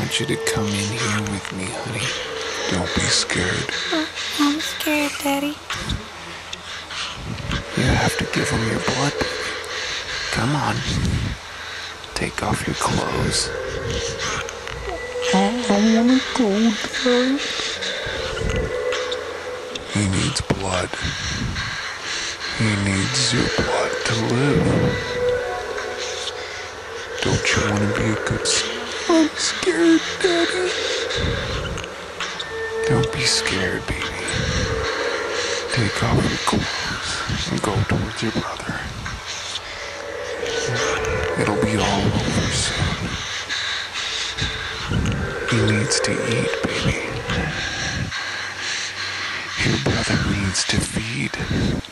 want you to come in here with me, honey. Don't be scared. I'm scared, Daddy. You have to give him your blood. Come on. Take off your clothes. I wanna go, Dad. He needs blood. He needs your blood to live. Don't you want to be a good son? I'm scared, Daddy. Don't be scared, baby. Take off your clothes and go towards your brother. It'll be all over soon. He needs to eat, baby. Your brother needs to feed.